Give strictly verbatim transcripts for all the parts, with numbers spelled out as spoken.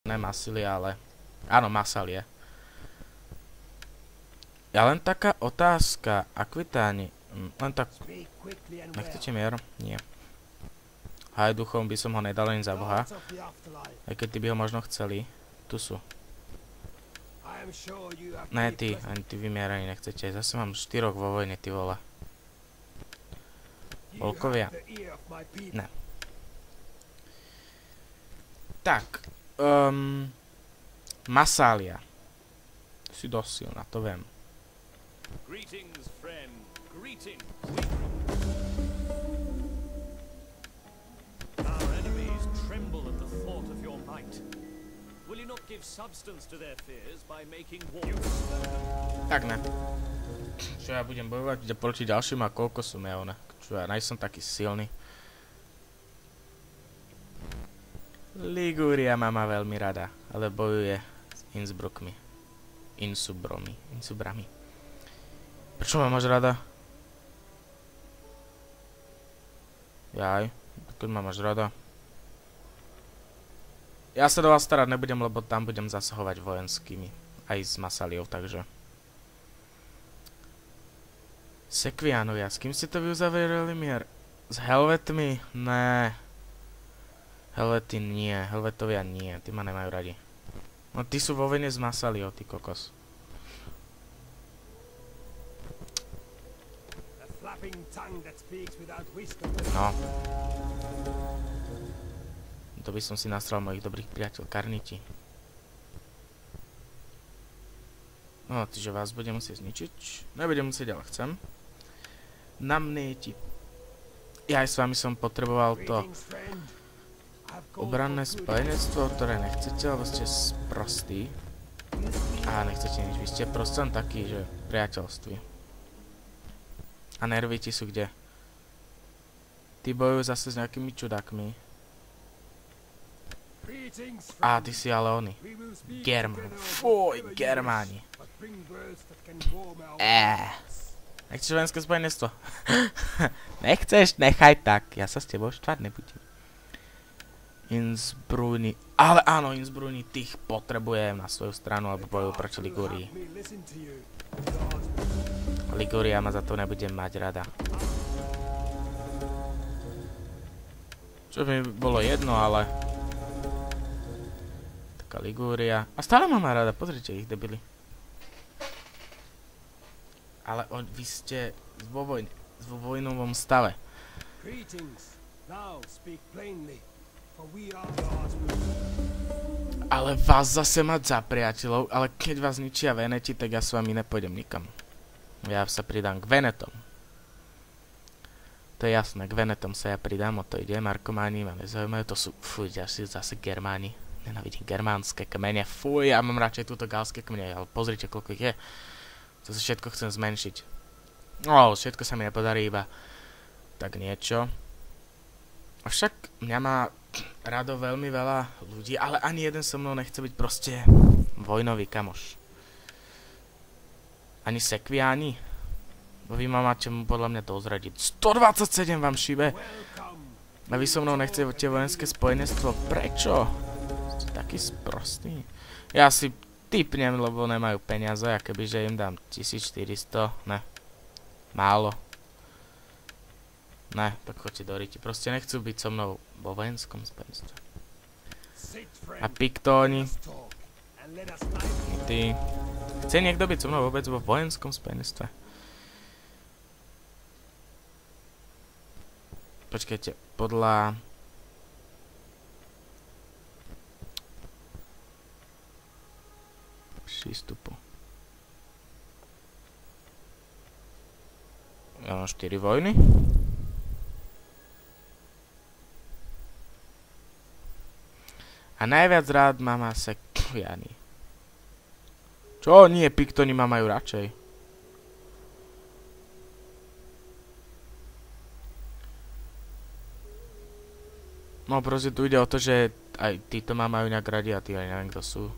Ne Masili, ale... Áno, Masalie. Ja len taká otázka, Akvitáni, len tak... Nechcete mier? Nie. Hajduchom by som ho nedal len za Boha. Aj keď ty by ho možno chceli. Tu sú. Ne, ty, ani ty vymieraní nechcete. Zase mám štyroch vo vojne, ty vole. Volkovia. Ne. Tak. Um, Masália. Si dosť silná, to viem. Greetings, friend. Greetings. Our enemies tremble at the thought of your might. Will you not give substance to their fears by making war? Tak ne. Čo ja budem bojovať proti ďalším a koľko som ja ona? Čo ja najsom taký silný. Ligúria ma má veľmi rada, ale bojuje s Innsbruckmi. Insubromi. Insubrami. Prečo ma máš rada? Jaj, keď ma máš rada. Ja sa do vás starať nebudem, lebo tam budem zasahovať vojenskými. Aj s Masaliou, takže... Sekvianovia, s kým ste to vy uzavreli mier? S Helvetmi? Né. Helvety nie, Helvetovia nie, tí ma nemajú radi. No ty sú vo vojne s Masaliou, ty kokos. No. To by som si nastrel mojich dobrých priateľ, Karniti. No, tyže vás budem musieť zničiť. Nebudem musieť, ale chcem. Namnéti. Ja aj s vami som potreboval to obranné spojenectvo, ktoré nechcete, lebo ste sprostí. A nechcete nič, vy ste proste len taký, že priateľství. A nervy ti sú kde? Ty bojujú zase s nejakými čudákmi. A ty si ale oni. Germán. Fuj, Germáni. Eee. Nechceš vojenské spojenectvo? Nechceš? Nechaj tak. Ja sa s tebou štvať nebudem. Innsbruckni. Ale áno, Innsbruckni, tých potrebujem na svoju stranu, alebo bojujú proti Ligúrii. Ligúria ma za to nebudem mať rada. Čo by bolo jedno, ale... Taká Ligúria. A stále ma má rada, pozrite ich, debili. Ale on, vy ste vo vojne, vo vojnovom stave. Ale vás zase mať za priateľov, ale keď vás ničia Veneti, tak ja s vami nepôjdem nikam. Ja sa pridám k Venetom. To je jasné, k Venetom sa ja pridám, o to ide, Markománi ma nezaujímajú, to sú, fuj, ďalší zase Germáni. Nenávidím germánske kmene, fuj, ja mám radšej túto galské kmene, ale pozrite, koľko ich je. To sa všetko chcem zmenšiť. No, všetko sa mi nepodarí, iba tak niečo. Avšak mňa má rado veľmi veľa ľudí, ale ani jeden so mnou nechce byť proste vojnový kamoš. Ani Sekviáni. Bo vy ma máte podľa mňa dozradiť. stodvadsaťsedem vám šibe. A vy so mnou nechcete vojenské spojenectvo. Prečo? Ste taký sprostý. Ja si typnem, lebo nemajú peniaze. A kebyže im dám tisícštyristo. Ne. Málo. Ne, tak choďte do riti. Proste nechcú byť so mnou vo vojenskom spojenstve. A Piktóni. Ty. Chce niekto byť so mnou vôbec vo vojenskom spojenstve? Počkajte, podľa... prístupu. Ja mám štyri vojny. A najviac rád ma má Sekviáni. Čo? Nie, Piktóni ma majú radšej. No proste tu ide o to, že aj títo ma majú nejak radi a tí aj neviem kto sú.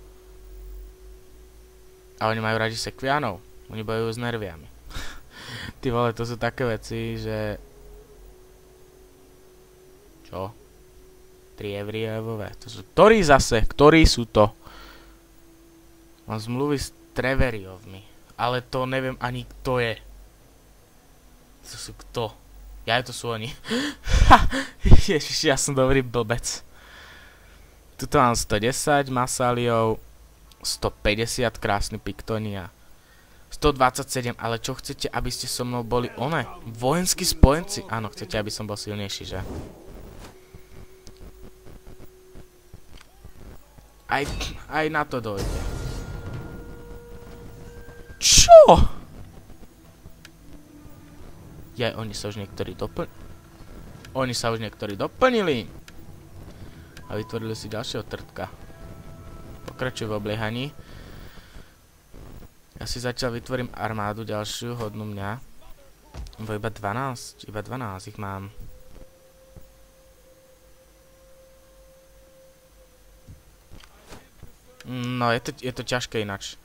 A oni majú radi Sekviánov. Oni bojujú s nerviami. Ty vole, to sú také veci, že... Čo? tri Evrievové. To sú... Ktorí zase? Ktorí sú to? Mám zmluvy s Treveriovmi. Ale to neviem ani kto je. To sú kto? Ja, to sú oni. Ježiš, ja som dobrý blbec. Tuto mám sto desať Masaliov, sto päťdesiat krásny Piktonia. sto dvadsaťsedem, ale čo chcete, aby ste so mnou boli one? Vojenskí spojenci? Áno, chcete, aby som bol silnejší, že? Aj, aj na to dojde. Čo? Ja, oni sa už niektorí doplnili. Oni sa už niektorí doplnili. A vytvorili si ďalšieho trtka. Pokračujú v obliehaní. Ja si zatiaľ vytvorím armádu ďalšiu, hodnú mňa. Bo iba dvanásť, iba dvanásť ich mám. No, je to, je to ťažké inač.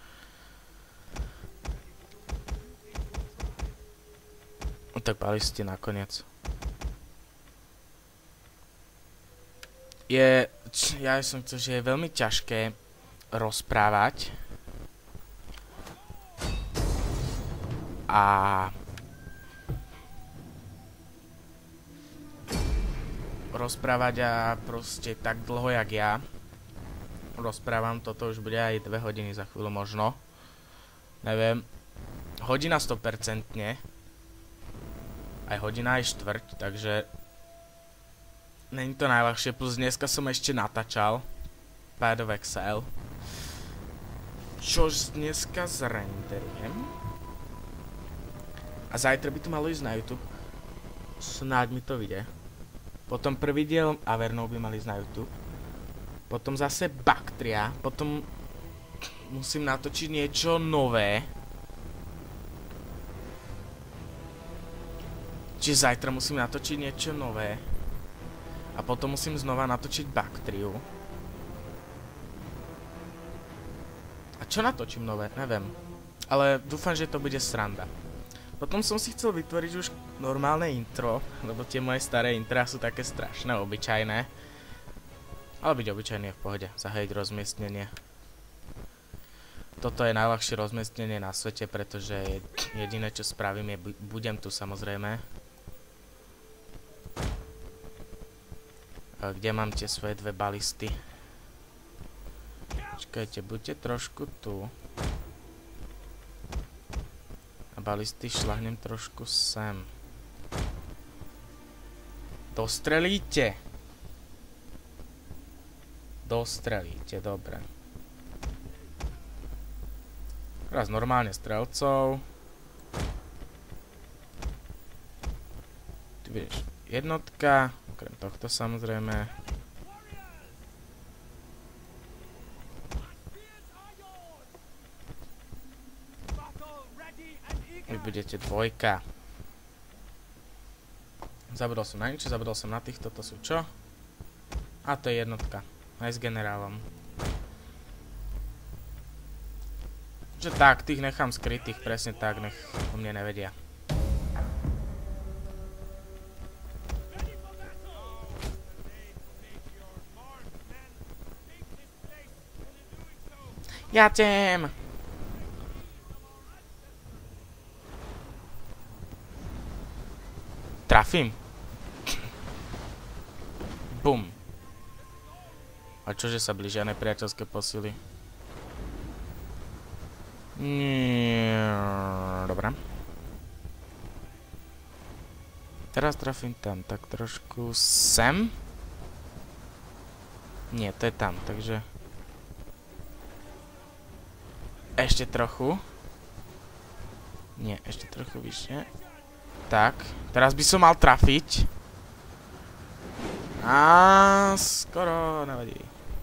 Tak balisti nakoniec. Je, ja som chcel, že je veľmi ťažké rozprávať. A rozprávať a proste tak dlho, jak ja rozprávam, toto už bude aj dve hodiny za chvíľu možno. Neviem. Hodina sto percent. Aj hodina aj štvrť, takže není to najľahšie, plus dneska som ešte natáčal Path of Exile, čož dneska zrenderujem a zajtra by to malo ísť na YouTube, snáď mi to vyjde. Potom prvý diel Avernov by mal ísť na YouTube, potom zase Bactria, potom musím natočiť niečo nové. Čiže zajtra musím natočiť niečo nové. A potom musím znova natočiť Bactriu. A čo natočím nové? Neviem. Ale dúfam, že to bude sranda. Potom som si chcel vytvoriť už normálne intro, lebo tie moje staré intra sú také strašné, obyčajné. Ale byť obyčajný je v pohode. Zahájiť rozmiestnenie. Toto je najľahšie rozmiestnenie na svete, pretože jediné, čo spravím, je budem tu samozrejme. Kde mám tie svoje dve balisty? Počkajte, buďte trošku tu. A balisty šľahnem trošku sem. Dostrelíte! Dostrelíte, dobre. Teraz normálne strelcov. Tu budeš jednotka. Okrem tohto samozrejme. Vy budete dvojka. Zabudol som na niečo, zabudol som na týchto, to sú čo? A to je jednotka. Aj s generálom. Že tak, tých nechám skrytých, presne tak, nech o mne nevedia. Ja tém! Trafím. Bum. A čože sa blížia nepriateľské posily? Dobre. Teraz trafím tam, tak trošku sem. Nie, to je tam, takže... Ešte trochu. Nie, ešte trochu vyššie. Tak, teraz by som mal trafiť. A skoro, nevadí.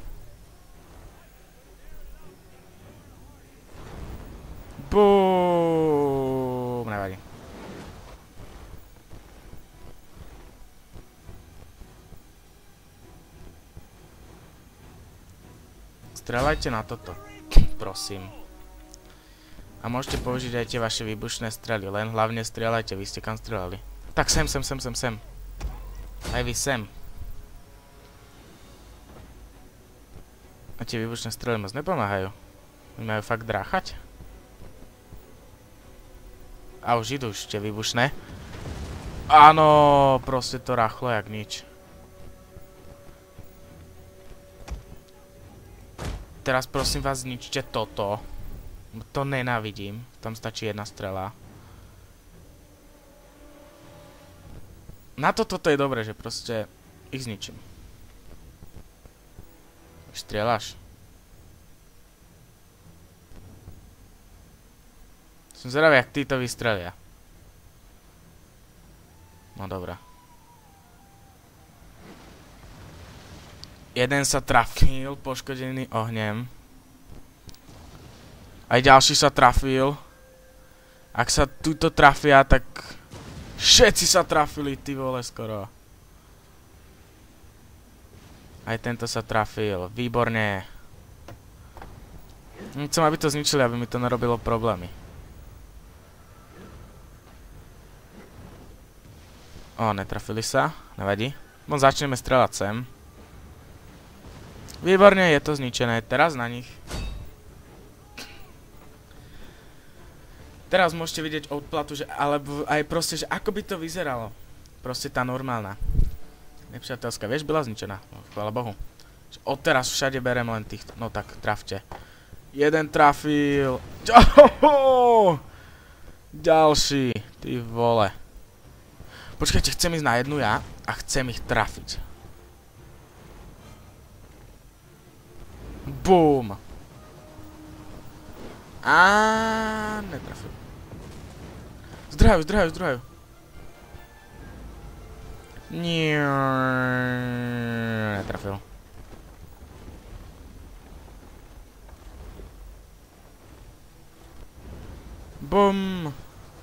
Bum, nevadí. Strelajte na toto, prosím. A môžete použiť aj tie vaše výbušné strely, len hlavne strieľajte, vy ste kam strieľali. Tak sem, sem, sem, sem, sem. Aj vy sem. tie výbušné strely moc nepomáhajú. Oni majú fakt dráchať. A už idú už tie výbušné. Áno, proste to rachlo jak nič. Teraz prosím vás zničte toto. To nenávidím. Tam stačí jedna strela. Na to toto je dobré, že proste ich zničím. Už strieľaš. Som zvedavý, jak títo vystrelia. No dobrá. Jeden sa trafil, poškodený ohňem. Aj ďalší sa trafil. Ak sa tuto trafia, tak všetci sa trafili, ty vole, skoro. Aj tento sa trafil, výborne. Chcem, aby to zničili, aby mi to narobilo problémy. O, netrafili sa, nevadí. Bon, začneme strelať sem. Výborne, je to zničené, teraz na nich. Teraz môžete vidieť odplatu, že, alebo aj proste, že ako by to vyzeralo. Proste tá normálna. Nepřátelská, vieš, byla zničená. No, chvála Bohu. Odteraz všade berem len týchto. No tak, trafte. Jeden trafil. Ohoho! Ďalší. Ty vole. Počkajte, chcem ísť na jednu ja a chcem ich trafiť. Bum. A netrafil. Zdrhajú, zdrhajú, zdrhajú. Nie, netrafil. Bum.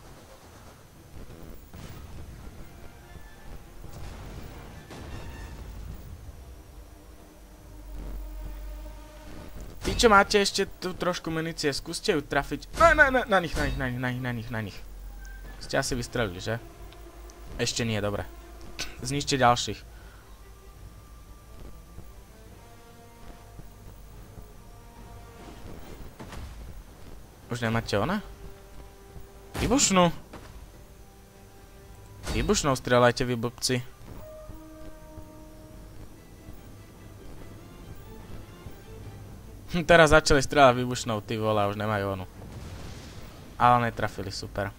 Tí, čo máte ešte tu trošku munície, skúste ju trafiť. Na, na, na, na nich, na nich, na nich, na nich, na nich, na nich. Ste asi vystrelili, že? Ešte nie, dobre. Zničte ďalších. Už nemáte ona? Výbušnú. Výbušnou strieľajte, vy blbci. Teraz začali strieľať výbušnou, ty vole, už nemajú onu. Ale netrafili, super.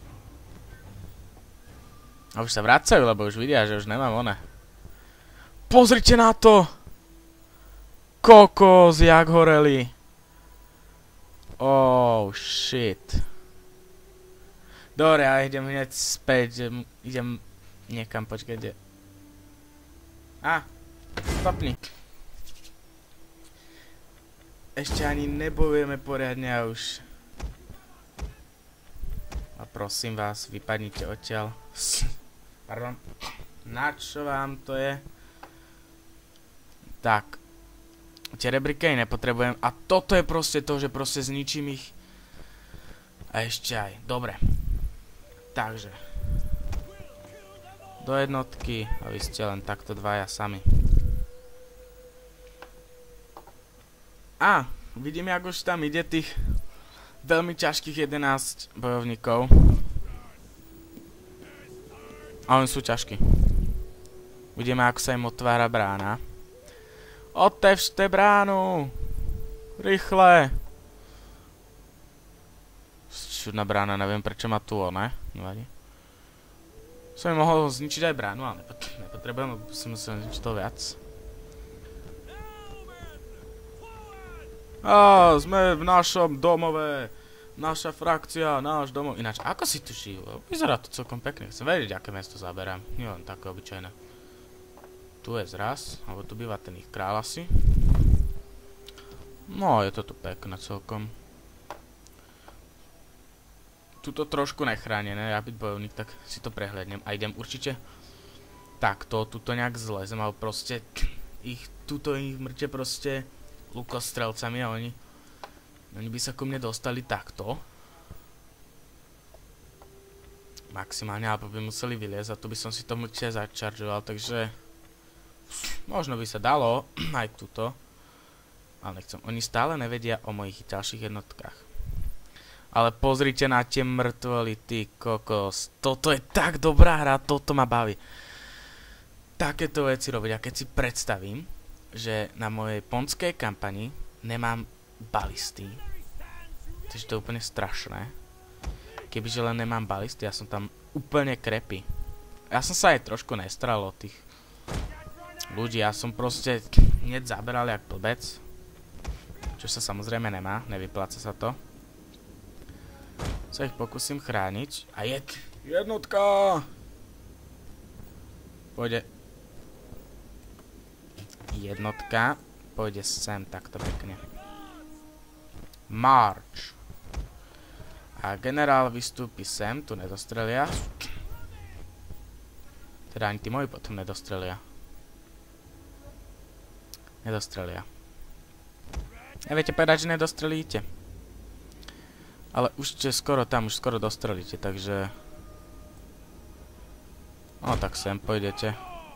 A už sa vracajú, lebo už vidia, že už nemám one. Pozrite na to! Kokos, jak horeli. Oh, shit. Dobre, ja idem hneď späť, idem niekam, počkajte. Á, stopni. Ešte ani nebojujeme poriadne a už... A prosím vás, vypadnite odtiaľ. Pardon. Na čo vám to je? Tak. Tie rebrikej nepotrebujem. A toto je proste to, že proste zničím ich. A ešte aj. Dobre. Takže. Do jednotky. A vy ste len takto dvaja sami. A, vidím, jak už tam ide tých veľmi ťažkých jedenásť bojovníkov. A oni sú ťažkí. Vidíme, ako sa im otvára brána. Otevřte bránu! Rýchle! Čudná brána, neviem prečo má tu ne? Nevadí. Som im mohol zničiť aj bránu, ale nepotrebujem, som musel zničiť to viac. Á, sme v našom domove. Naša frakcia, náš domov. Ináč, ako si tu žijú? Vyzerá to celkom pekne. Chcem vedieť, aké mesto zaberám. Nie len také obyčajné. Tu je zraz, alebo tu býva ten ich kráľ asi. No, je to tu pekné celkom. Tuto trošku nechránené. Ja byť bojovník, tak si to prehľadnem. A idem určite takto, tuto nejak zlezem, ale proste ich, tuto ich mŕte proste lukostrelcami a oni oni by sa ku mne dostali takto. Maximálne, alebo by museli vyliezť a tu by som si to mŕte začaržoval, takže možno by sa dalo aj tuto. Ale nechcem. Oni stále nevedia o mojich ďalších jednotkách. Ale pozrite na tie mŕtvoly, ty kokos. Toto je tak dobrá hra, toto ma baví. Takéto veci robiť. A keď si predstavím, že na mojej ponskej kampani nemám balisty. Takže to je úplne strašné. Kebyže len nemám balisty, ja som tam úplne krepy. Ja som sa aj trošku nestral od tých ľudí. Ja som proste hneď zaberal jak blbec. Čo sa samozrejme nemá, nevypláca sa to. Sa ich pokúsim chrániť. A je jednotka! Pôjde. Jednotka. Pôjde sem takto pekne. March. A generál vystúpi sem, tu nedostrelia. Teda ani tí moji potom nedostrelia. Nedostrelia. Neviete povedať, že nedostrelíte. Ale už ste skoro tam, už skoro dostrelíte, takže... No tak sem pôjdete.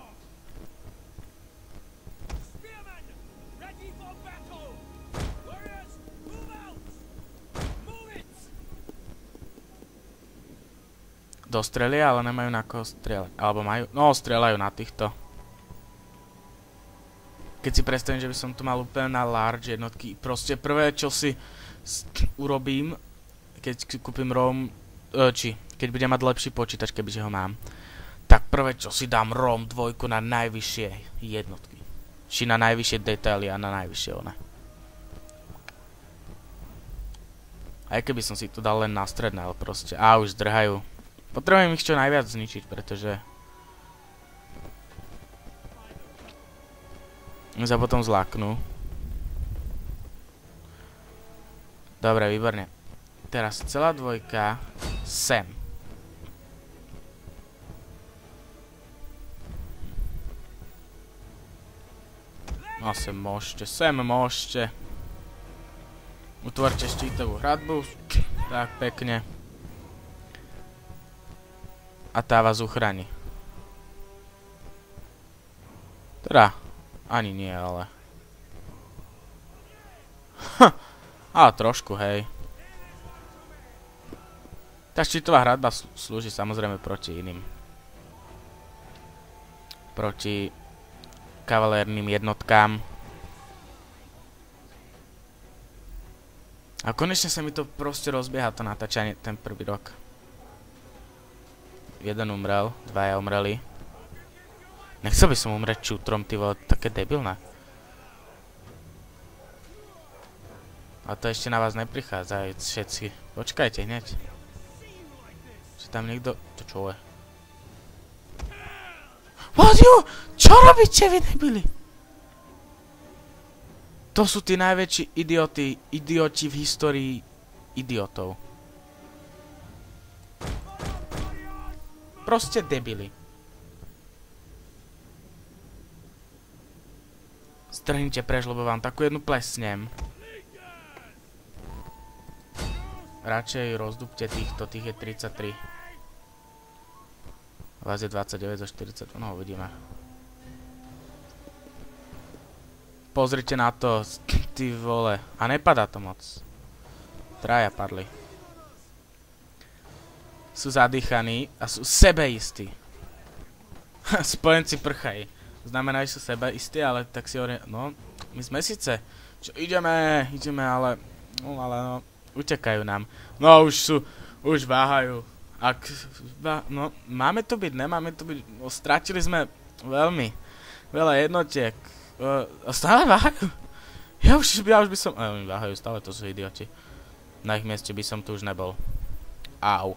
Dostrelia, ale nemajú na koho strieľať. Alebo majú... No, strieľajú na týchto. Keď si predstavím, že by som tu mal úplne na large jednotky. Proste prvé, čo si urobím, keď kúpim ROM, či keď budem mať lepší počítač, kebyže ho mám, tak prvé, čo si dám ROM dvojku na najvyššie jednotky. Či na najvyššie detaily a na najvyššie one. Aj keby som si to dal len na stredné, ale proste, á, už zdrhajú. Potrebujem ich čo najviac zničiť, pretože sa potom zláknú. Dobre, výborne. Teraz celá dvojka sem. No sem môžete, sem môžete. Utvorte štítovú hradbu. Tak pekne. A tá vás uchráni. Teda, ani nie, ale... Ha, ale trošku, hej. Tá štítová hradba slúži samozrejme proti iným. Proti kavalérnym jednotkám. A konečne sa mi to proste rozbieha, to natáčanie, ten prvý rok. Jeden umrel, dvaja umreli. Nechcel by som umrieť čútrom, ty vole, také debilné. A to ešte na vás neprichádzajú všetci. Počkajte hneď. Že tam niekto... To čo je? What you? Čo robíte vy debili? To sú tí najväčší idioti, idioti v histórii idiotov. Proste debili. Strhnite preč, lebo vám takú jednu plesnem. Radšej rozdúbte týchto, tých je tridsaťtri. Vás je dvadsaťdeväť zo štyridsať, no uvidíme. Pozrite na to, ty vole. A nepadá to moc. Traja padli. Sú zadýchaní a sú sebeistí. Spojenci prchají. Znamená, že sú sebeistí, ale tak si hovorí, no, my sme síce, čo ideme, ideme, ale, no, ale no, utekajú nám. No, už sú, už váhajú. Ak, no, máme tu byť, nemáme tu byť, no, stratili sme veľmi, veľa jednotiek. Uh, stále váhajú. Ja už, ja už by som, uh, váhajú, stále to sú idioti. Na ich mieste by som tu už nebol. Au.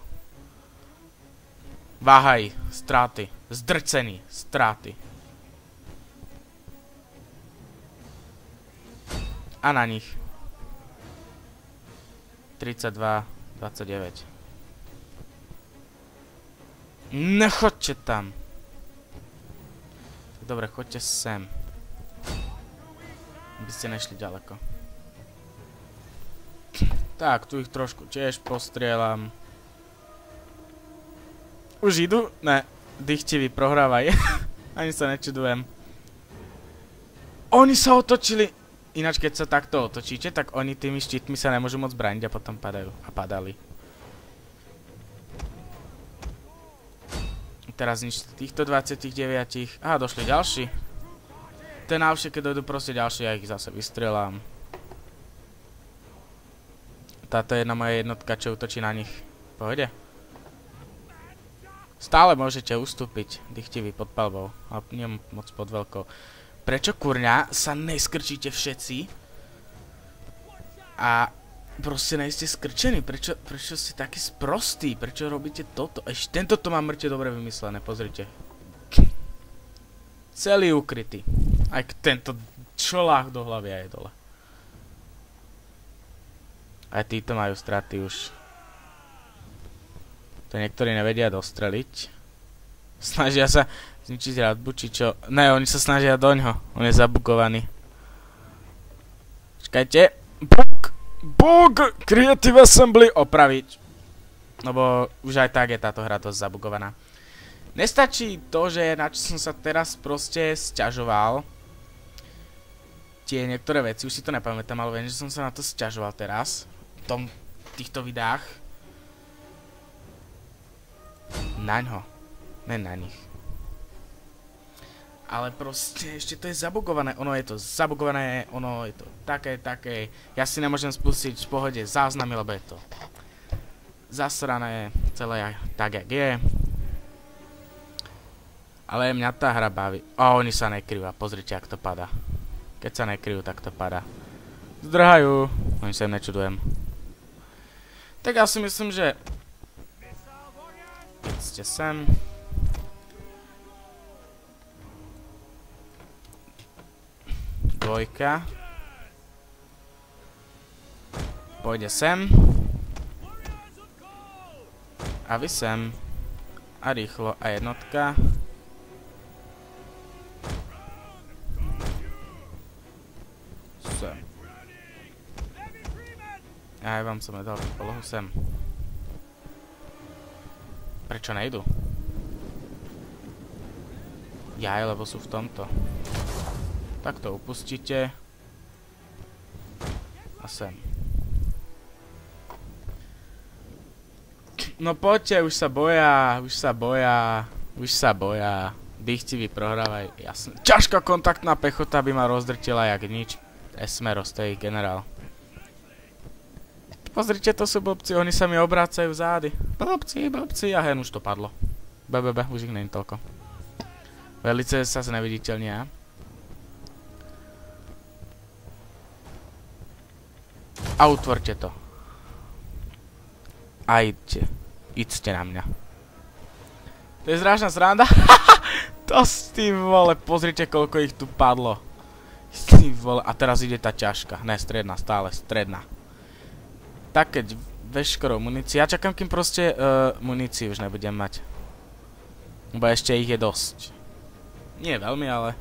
Váhaj, straty, zdrcení, straty. A na nich. tridsaťdva dvadsaťdeväť. Nechoďte tam. Dobre, choďte sem. Aby ste nešli ďaleko. Tak, tu ich trošku tiež postrieľam. Už idú? Ne. Dychtivý, prohrávaj. Ani sa nečudujem. Oni sa otočili. Ináč keď sa takto otočíte, tak oni tými štítmi sa nemôžu moc brániť a potom padajú. A padali. Teraz nič týchto dvadsaťdeväť. Aha, došli ďalší. To je najlepšie, keď dojdu proste ďalší, ja ich zase vystrelám. Táto je jedna moja jednotka, čo útočí na nich. Pohode. Stále môžete ustúpiť, dychtivý pod palbou, ale nie moc pod veľkou. Prečo kurňa sa neskrčíte všetci? A proste nejste skrčení, prečo, prečo ste takí sprostí? Prečo robíte toto? Ešte tento to má mŕte dobre vymyslené, pozrite. Celý ukrytý. Aj tento čolách do hlavy aj dole. Aj títo majú straty už. To niektorí nevedia dostreliť. Snažia sa zničiť radbu, či čo. Ne, oni sa snažia doňho. On je zabugovaný. Čakajte. Bug! Bug! Creative Assembly opraviť. Lebo už aj tak je táto hra dosť zabugovaná. Nestačí to, že na čo som sa teraz proste sťažoval. Tie niektoré veci, už si to nepamätám, ale viem, že som sa na to sťažoval teraz. V tom, týchto videách. Naňho. Ne na nich. Ale proste ešte to je zabugované. Ono je to zabugované, ono je to také, také. Ja si nemôžem spustiť v pohode záznamy, lebo je to zasrané celé tak, jak je. Ale mňa tá hra baví. O, oni sa nekryjú a pozrite, jak to padá. Keď sa nekryjú, tak to padá. Zdrhajú. Oni sa im nečudujem. Tak ja si myslím, že keď ste sem. Dvojka. Pôjde sem. A vy sem. A rýchlo. A jednotka. Sem. Aj vám som nedal polohu sem. Prečo nejdu? Jaj, lebo sú v tomto. Tak to upustíte. A sem. No poďte, už sa boja, už sa boja, už sa boja. Dychtivý prohrávaj, jasne. Ťažká kontaktná pechota by ma rozdrtila jak nič. Esmero, stej generál. Pozrite, to sú blbci, oni sa mi obrácajú zády. Blbci, blbci, a hen už to padlo. Bebebe, už ich není toľko. Velice sa neviditeľnia. A utvorte to. A idte. Idte na mňa. To je zrážna sranda. To s tým, vole, pozrite, koľko ich tu padlo. S tým, vole, a teraz ide tá ťažká. Ne, stredná, stále, stredná. Tak keď veškerou munícií. Ja čakám, kým proste uh, munícií už nebudem mať. Lebo ešte ich je dosť. Nie veľmi, ale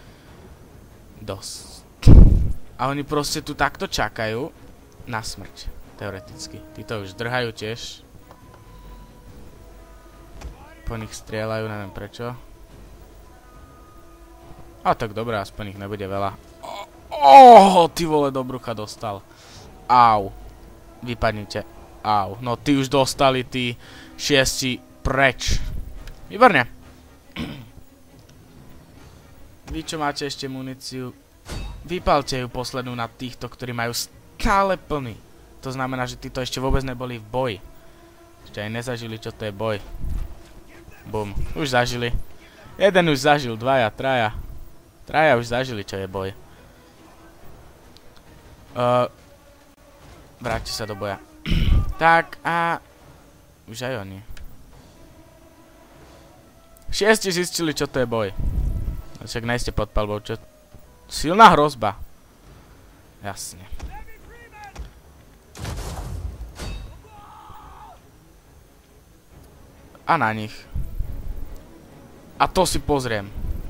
dosť. A oni proste tu takto čakajú na smrť. Teoreticky. Títo už drhajú tiež. Po nich strieľajú, neviem prečo. A tak dobré, aspoň ich nebude veľa. Oh, ty vole, do brucha dostal. Au. Vypadnite. Au. No ty už dostali, tí šiesti preč. Výborne. Vy, čo máte ešte muníciu, vypalte ju poslednú na týchto, ktorí majú stále plný. To znamená, že títo ešte vôbec neboli v boji. Ešte aj nezažili, čo to je boj. Bum. Už zažili. Jeden už zažil, dvaja, traja. Traja už zažili, čo je boj. Uh, vráťte sa do boja. Tak a... Už aj oni. Šiesti zistili, čo to je boj. Však nejste pod palbou, čo... Silná hrozba. Jasne. A na nich. A to si pozriem.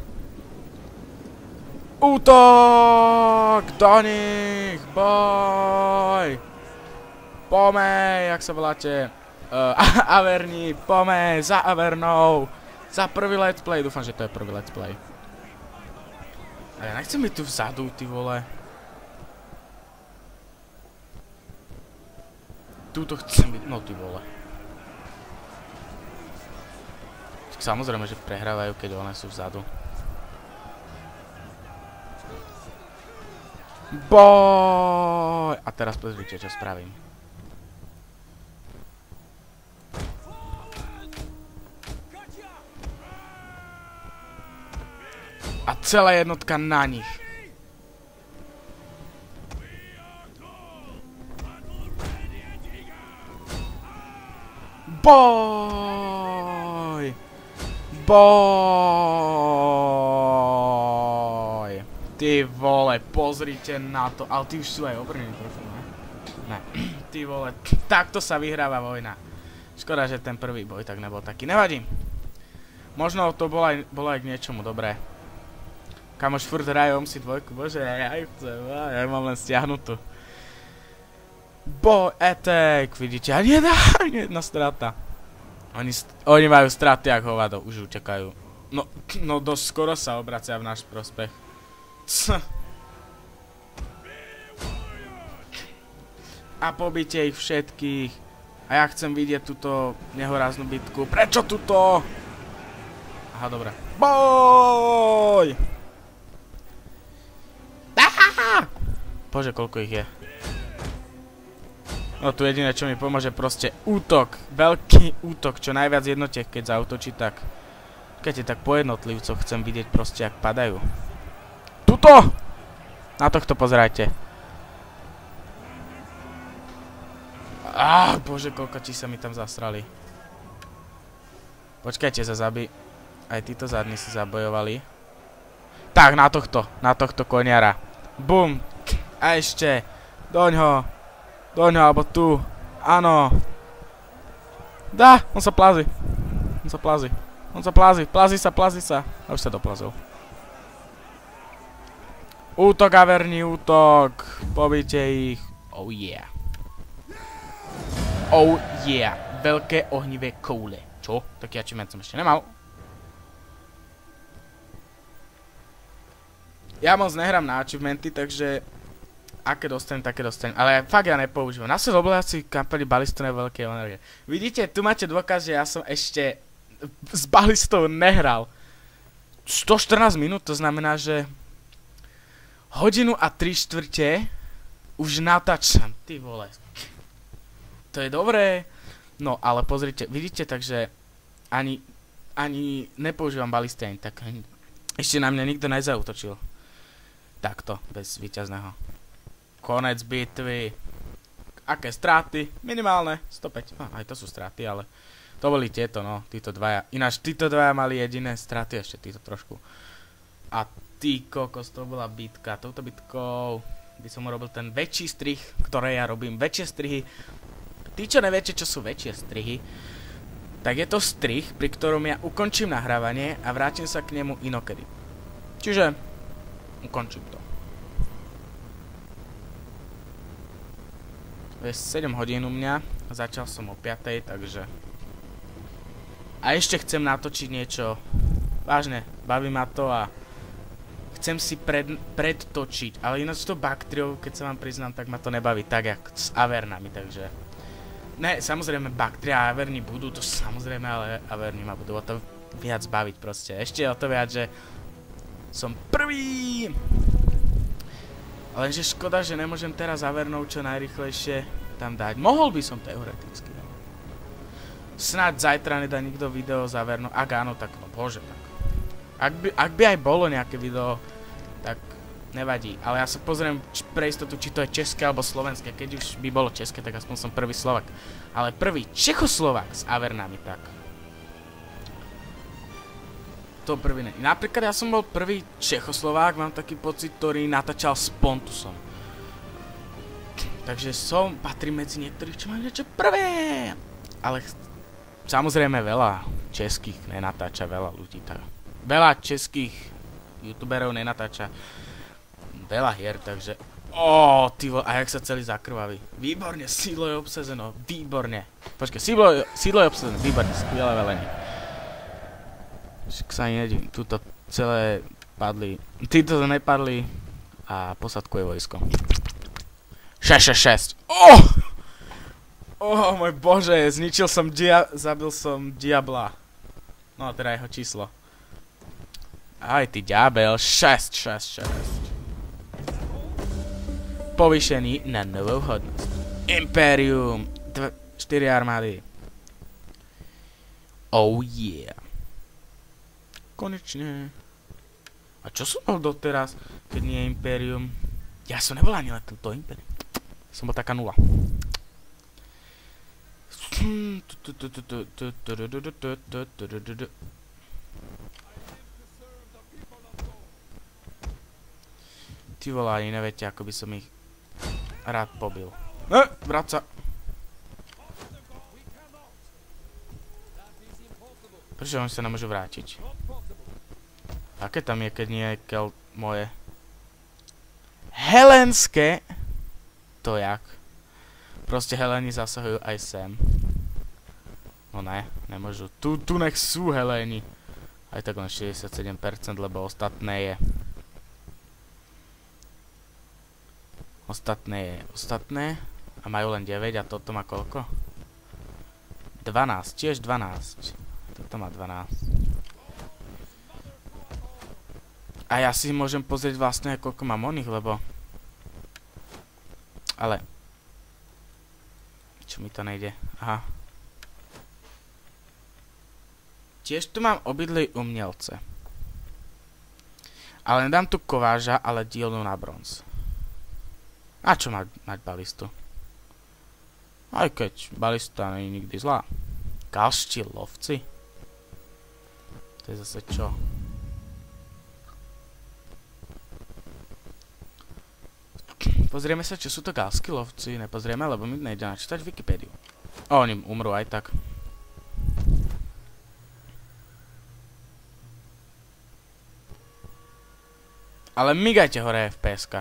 Útok! Do nich! Boj! Pomej, jak sa voláte? Uh, Averni, pomej, za Avernou! Za prvý let's play, dúfam, že to je prvý let's play. A ja nechcem byť tu vzadu, ty vole. Túto chcem byť, no ty vole. Samozrejme, že prehrávajú, keď one sú vzadu. Boj! A teraz pozrite, čo spravím. A celá jednotka na nich. Boj! Boj! Ty vole, pozrite na to. Ale ty už sú aj obrnení trošku, ne? Ne. Ty vole, takto sa vyhráva vojna. Škoda, že ten prvý boj tak nebol taký. Nevadí. Možno to bolo aj, bolo aj k niečomu dobré. Kamož furt hrajú si dvojku, bože, ja ju chcem, ja ju mám len stiahnutú. Boj, etek, vidíte, ani jedna, ani jedna strata. Oni, oni majú straty jak hovado, už utekajú. No, no dosť skoro sa obracia v náš prospech. C. A pobite ich všetkých. A ja chcem vidieť túto nehoráznú bitku. Prečo túto? Aha, dobré. Boj! Bože, koľko ich je. No tu jediné, čo mi pomôže, proste útok. Veľký útok, čo najviac jednotiek, keď zautočí, tak... Keď je tak po jednotlivcoch, chcem vidieť proste, jak padajú. Tuto! Na tohto pozerajte. Á, bože, koľko ti sa mi tam zasrali. Počkajte sa, zabi... Aj títo zadní si zabojovali. Tak, na tohto, na tohto koniara. Bum! A ešte! Doňho! Doňho, alebo tu! Áno! Dá! On sa plázi! On sa plázi! On sa plázi! Plázi sa, plázi sa! A už sa doplazil. Útok a verný útok! Pobite ich! Oh yeah! Oh yeah! Veľké ohnivé koule. Čo? Taký achievement som ešte nemal. Ja moc nehrám na achievementy, takže aké dostanem, také dostanem. Ale fakt ja nepoužívam. Na svojej obľúbenej kampani balistu je veľké energie. Vidíte, tu máte dôkaz, že ja som ešte s balistou nehral. sto štrnásť minút, to znamená, že hodinu a tri štvrte už natáčam. Ty vole. To je dobré. No, ale pozrite, vidíte, takže ani, ani nepoužívam balisty ani tak. Ešte na mňa nikto nezautočil. Takto, bez víťazného. Konec bitvy. Aké straty? Minimálne. stopäť. Ah, aj to sú straty, ale to boli tieto, no. Títo dvaja. Ináč, títo dvaja mali jediné straty, ešte títo trošku. A ty kokos, to bola bitka. Touto bitkou by som urobil ten väčší strih, ktoré ja robím. Väčšie strihy. Tí, čo neviete, čo sú väčšie strihy, tak je to strih, pri ktorom ja ukončím nahrávanie a vrátim sa k nemu inokedy. Čiže ukončím to. Je sedem hodín u mňa, začal som o piatej, takže... A ešte chcem natočiť niečo, vážne, baví ma to a... Chcem si pred, predtočiť, ale ináč to Bactriou, keď sa vám priznám, tak ma to nebaví tak, jak s Avernami, takže... Ne, samozrejme Bactria a Averni budú, to samozrejme, ale Averni ma budú o to viac baviť proste. Ešte o to viac, že... Som prvý! Lenže škoda, že nemôžem teraz Avernou čo najrychlejšie tam dať. Mohol by som teoreticky. Snáď zajtra nedá nikto video z Avernou. Ak áno, tak no bože, tak. Ak by, ak by aj bolo nejaké video, tak nevadí. Ale ja sa pozriem pre istotu, či to je české alebo slovenské. Keď už by bolo české, tak aspoň som prvý Slovak. Ale prvý Čechoslovák s Avernami, tak. To prvý ne. Napríklad ja som bol prvý Čechoslovák, mám taký pocit, ktorý natáčal s Pontusom. Takže som, patrím medzi niektorých, čo majú niečo prvé. Ale samozrejme veľa českých nenatáča, veľa ľudí. Tak. Veľa českých youtuberov nenatáča veľa hier, takže... Ó, ty vo... A jak sa celý zakrvaví. Výborne, sídlo je obsazeno, výborne. Počkej, sídlo, sídlo je obsazeno, výborne, skvelé velenie. Však sa ani nedím, tuto celé padli, títo nepadli a posadkuje vojsko. šesť šesť šesť, oh! Oh môj bože, zničil som dia... zabil som diabla. No, teda jeho číslo. Aj ty diabel, šesť, šesť, šesť. Povýšený na novou hodnosť. Imperium, štyri armády. Oh yeah. Konečne. A čo som bol doteraz, keď nie je Imperium? Ja som nebol ani len toto Imperium. Som bol taká nula. Ty volá, ani neviete, ako by som ich rád pobil. Ne, vráť sa. Prečo oni sa nemôžu vrátiť? Aké tam je, keď nie je kel moje? Helenské? To jak? Proste Heleni zasahujú aj sem. No ne, nemôžu. Tu, tu nech sú Heleni. Aj tak len šesťdesiatsedem percent, lebo ostatné je. Ostatné je ostatné. A majú len deväť a toto má koľko? dvanásť, tiež dvanásť. Toto má dvanásť. A ja si môžem pozrieť vlastne, koľko mám oných, lebo... Ale... Čo mi to nejde? Aha. Tiež tu mám obidlej umelce. Ale nedám tu kováža, ale dielnu na bronz. A čo mať, mať balistu? Aj keď balista nie je nikdy zlá. Galští lovci? To je zase čo? Pozrieme sa, čo sú to galskí lovci. Nepozrieme, lebo mi nejde načítať Wikipédiu. O, oni umrú aj tak. Ale migajte hore ef pé eska.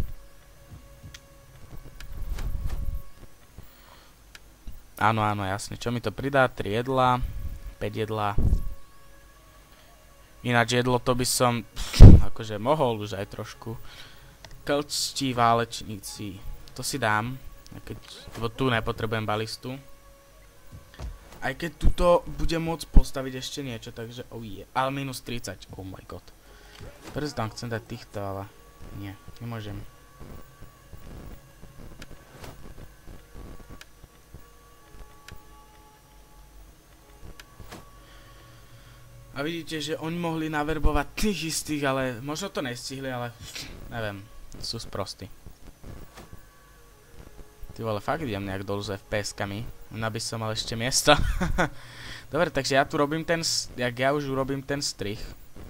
Áno, áno, jasne. Čo mi to pridá? tri jedlá. päť jedlá. Ináč jedlo to by som... akože mohol už aj trošku. Klčtí válečníci. To si dám. Keď, lebo tu nepotrebujem balistu. Aj keď tuto budem môcť postaviť ešte niečo, takže oh je. Ale minus tridsať. Oh my god. Prečo tam chcem dať týchto, ale... Nie, nemôžem. A vidíte, že oni mohli naverbovať tých istých, ale možno to nestihli, ale... Neviem, sú sprostí. Ty vole, fakt idem nejak dolu s ef pé eskami. Aby som mal ešte miesto. Dobre, takže ja tu robím ten... Jak ja už urobím ten strich.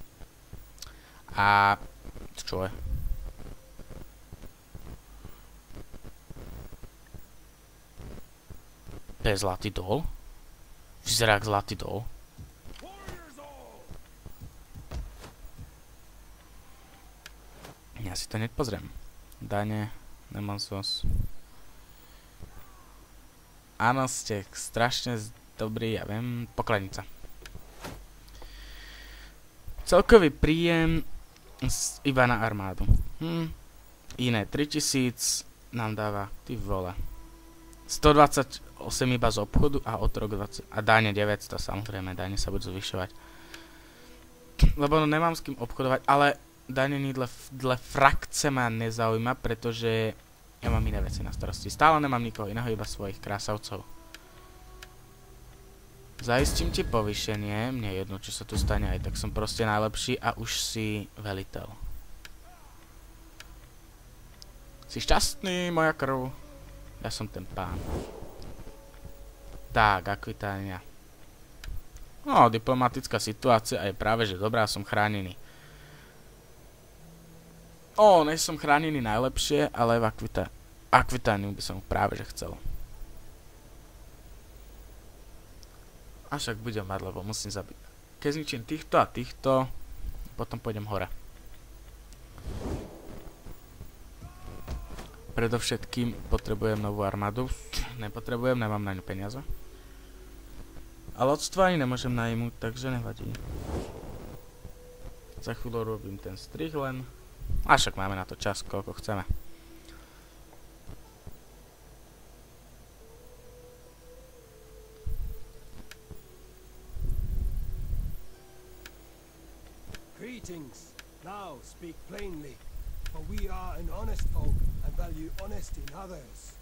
A... Čo je? To je zlatý dol? Vyzerá jak zlatý dol. Ja si to nepozriem. Dane, nemám sos. Áno, ste strašne dobrý, ja viem, pokladnica. Celkový príjem iba na armádu. Hm. Iné tritisíc nám dáva, ty vole. stodvadsaťosem iba z obchodu a otrok dvadsať. A dáne deväťsto, samozrejme, dáne sa budú zvyšovať. Lebo no, nemám s kým obchodovať, ale dáne dle, dle frakce ma nezaujíma, pretože ja mám iné veci na starosti. Stále nemám nikoho iného, iba svojich krásavcov. Zaistím ti povýšenie, mne je jedno, čo sa tu stane, aj tak som proste najlepší a už si veliteľ. Si šťastný, moja krv? Ja som ten pán. Tak, Akvitánia. No, diplomatická situácia je práve, že dobrá, som chránený. Ó, než som chránený najlepšie, ale v Akvita Akvitániu by som práve, že chcel. A však budem mať, lebo musím zabiť. Keď zničím týchto a týchto, potom pôjdem hore. Predovšetkým potrebujem novú armádu. Nepotrebujem, nemám na ňu peniaze. A lodstvo ani nemôžem najmúť, takže nevadí. Za chvíľu robím ten strih len. A však máme na to čas, koľko chceme. Greetings. Now speak plainly, for we are an honest folk and value honesty in others.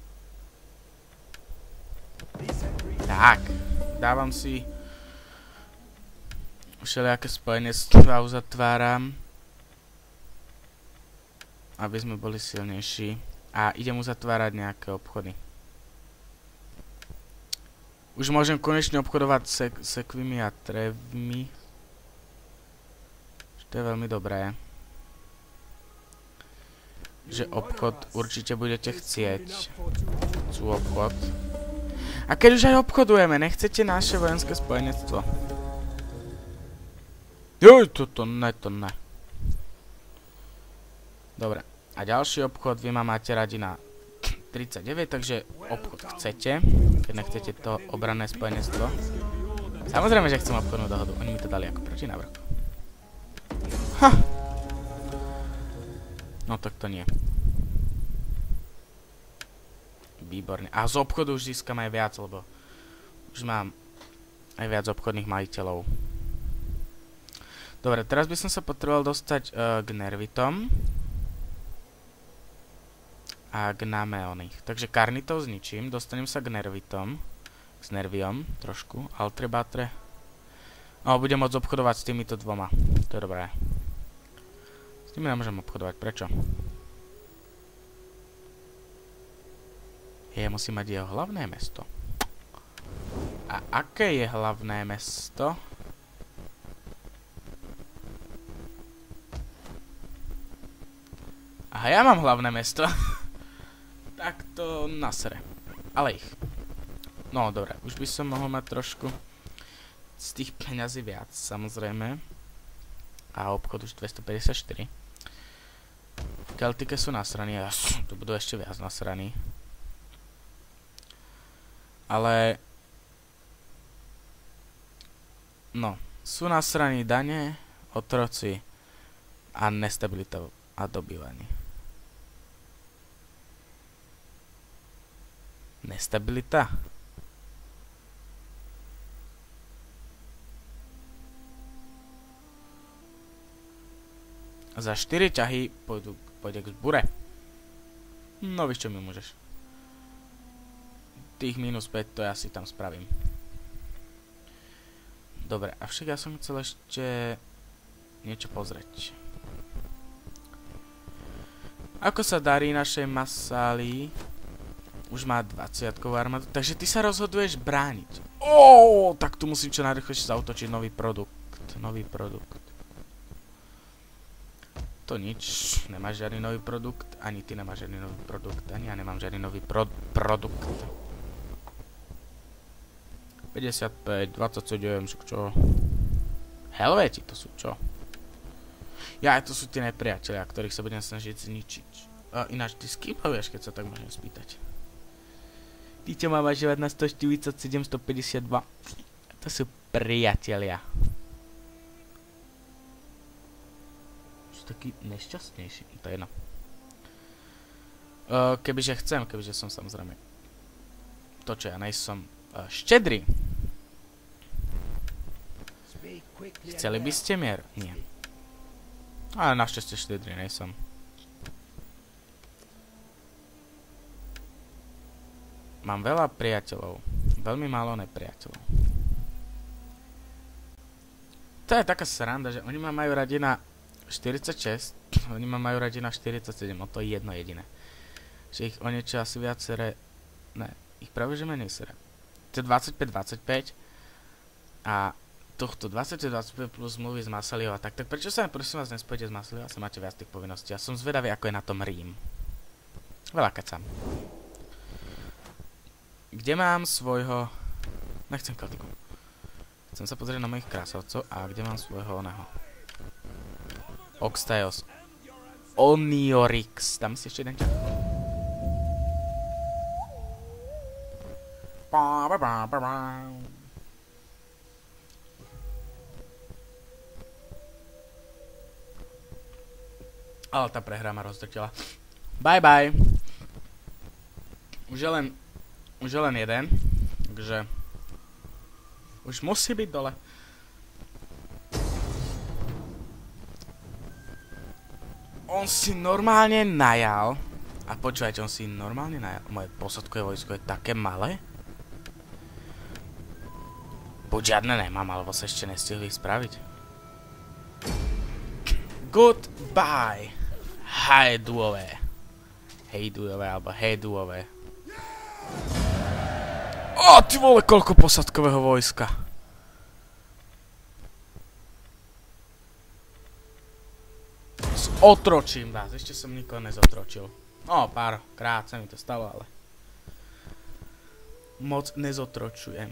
Tak, dávam si všelijaké spojenectvá uzatváram, aby sme boli silnejší. A idem uzatvárať nejaké obchody. Už môžem konečne obchodovať s sekvimi a trevmi. To je veľmi dobré. Že obchod určite budete chcieť. Chcú obchod. A keď už aj obchodujeme, nechcete naše vojenské spojenectvo? Joj, toto ne, to ne. Dobre. A ďalší obchod, vy ma máte radi na tridsaťdeväť, takže obchod chcete. Keď nechcete to obranné spojenectvo. Samozrejme, že chcem obchodnú dohodu. Oni mi to dali ako protinávrh. Ha! No tak to nie. Výborne. A z obchodu už získam aj viac, lebo už mám aj viac obchodných majiteľov. Dobre, teraz by som sa potreboval dostať uh, k Nervitom. A k Nameonych. Takže Karnitov zničím, dostanem sa k Nervitom. S Nerviom, trošku. Altrebatre. No, budem môcť obchodovať s týmito dvoma. To je dobré. S nimi nemôžem obchodovať. Prečo? Je, musím mať jeho hlavné mesto. A aké je hlavné mesto? Aha, ja mám hlavné mesto. Tak to nasere. Ale ich. No, dobre. Už by som mohol mať trošku z tých peňazí viac, samozrejme. A obchod už dvestopäťdesiatštyri. V Keltike sú nasraní a tu budú ešte viac nasraní. Ale... No. Sú nasraní dane, otroci a nestabilita a dobývanie. Nestabilita. Za štyri ťahy pôjdu, pôjde k zbure. No víš čo mi môžeš. Tých minus päť to ja si tam spravím. Dobre, avšak ja som chcel ešte niečo pozrieť. Ako sa darí našej Masálii? Už má dvadsiatkovú armádu, takže ty sa rozhoduješ brániť. Óóóó, tak tu musím čo najrychlejšie zautočiť nový produkt. Nový produkt. To nič, nemáš žiadny nový produkt, ani ty nemáš žiadny nový produkt, ani ja nemám žiadny nový pro produkt. päťdesiatpäť, dvadsaťsedem, čo? Helvéti to sú, čo? Ja, to sú tí nepriatelia, ktorých sa budem snažiť zničiť. A ináč, ty s kým povieš, keď sa tak môžem spýtať? Ty čo má važovať na stoštyridsaťsedem, stopäťdesiatdva? To sú priatelia. Sú takí nešťastnejší, to je jedno. Uh, kebyže chcem, kebyže som samozrejme to, čo ja nejsom uh, štedrý. Chceli by ste mier? Nie. Ale našťastie štedrý nejsom. Mám veľa priateľov. Veľmi málo nepriateľov. To je taká sranda, že oni ma majú radi na štyridsaťšesť, oni ma majú radi na štyridsaťsedem, no to je jedno jediné. Že ich o niečo asi viac sere... Ne, ich práve že menej sere. To je dvadsaťpäť dvadsaťpäť a tohto dvadsaťpäť dvadsaťpäť plus zmluvy z Masaliou a tak, tak prečo sa prosím vás nespojete z Masaliou, asi máte viac tých povinností. Ja som zvedavý, ako je na tom Rím. Veľa kacam. Kde mám svojho... Nechcem Keltiku. Chcem sa pozrieť na mojich krásovcov a kde mám svojho oného. Oxtaios. Oniorix. Tam si ešte jeden ťah. Ale tá prehra ma rozdrtila. Bye bye. Už je len... Už je len jeden. Takže... Už musí byť dole. On si normálne najal. A počúvajte, on si normálne najal. Moje posadkové vojsko je také malé. Buď žiadne nemám, alebo sa ešte nestihli spraviť. Goodbye. Hejduové. Hejduové, alebo hejduové. Ó, ty vole, koľko posadkového vojska. Otročím vás, ešte som nikoho nezotročil. No, pár krát sa mi to stalo, ale moc nezotročujem.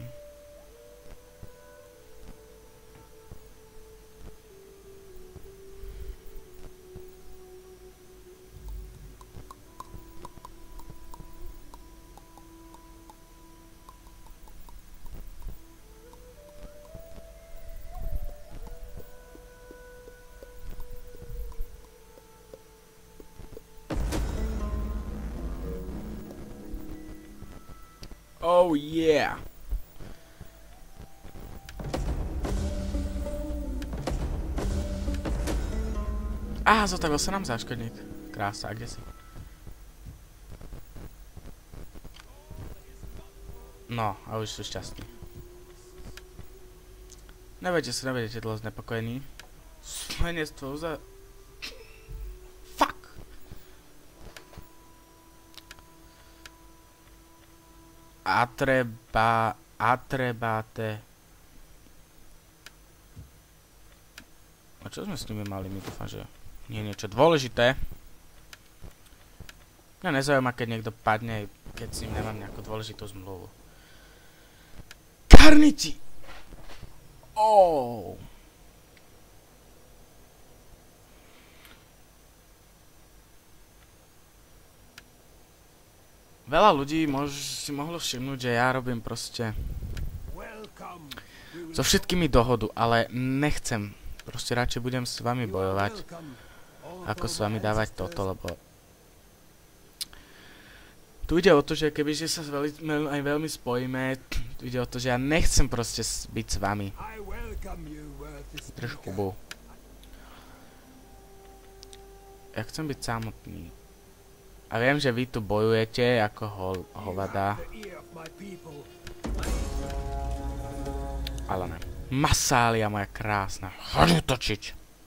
Oh yeah. Aha, zotavil sa nám záškodník. Krása, a kde si? No, a už sú šťastní. Nebudete sa, nebudete dlho znepokojení. Spojenectvo za... Fuck! A treba... A trebáte... A čo sme s nimi mali? My dúfam, že nie je niečo dôležité. Mňa nezaujíma, keď niekto padne, keď s ním nemám nejakú dôležitú zmluvu. Karniti! Oh. Veľa ľudí mož, si mohlo všimnúť, že ja robím proste so všetkými dohodu, ale nechcem. Proste radšej budem s vami bojovať, ako s vami dávať toto, lebo tu ide o to, že kebyže sa veľmi, aj veľmi spojíme, tu ide o to, že ja nechcem proste byť s vami. Drž hubu. Ja chcem byť samotný. A viem, že vy tu bojujete ako hol, hovada. Ale ne. Masália moja krásna. Choď utočiť.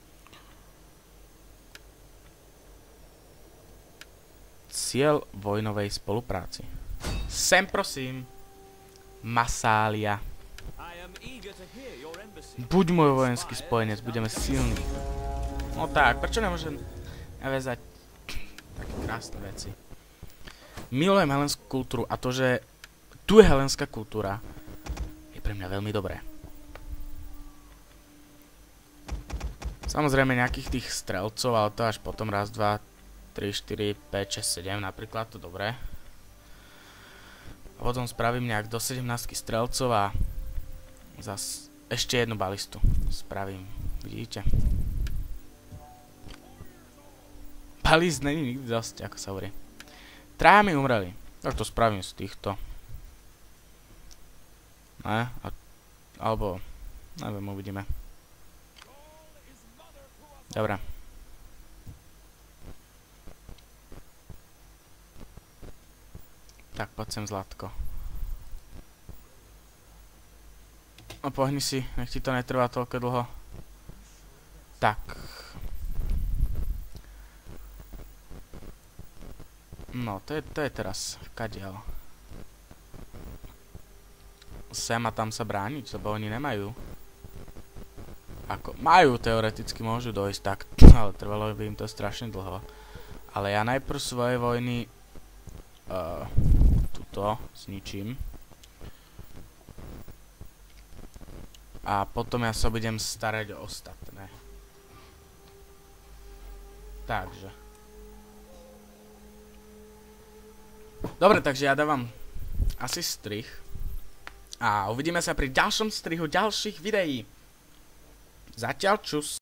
Cieľ vojnovej spolupráci. Sem prosím. Masália. Buď môj vojenský spojenec, budeme silní. No tak, prečo nemôžem naväzať také krásne veci. Milujem helenskú kultúru a to, že tu je helenská kultúra, je pre mňa veľmi dobré. Samozrejme nejakých tých strelcov, ale to až potom raz, dva, tri, štyri, päť, šesť, sedem napríklad, to dobré. A potom spravím nejak do sedemnástky strelcov a zas ešte jednu balistu spravím, vidíte? Balíst není nikdy dosť, ako sa hovorí. Traja mi umreli. Tak to spravím z týchto. Ne? A, alebo... Neviem, uvidíme. Dobre. Tak, poď sem, Zlatko. No pohni si, nech ti to netrvá toľko dlho. Tak... No, to je, to je teraz kadiaľ. Sem a tam sa brániť, lebo oni nemajú. Ako, majú, teoreticky môžu dojsť tak, ale trvalo by im to strašne dlho. Ale ja najprv svoje vojny uh, tuto zničím. A potom ja sa budem starať o ostatné. Takže. Dobre, takže ja dávam asi strih. A uvidíme sa pri ďalšom strihu ďalších videí. Zatiaľ čus.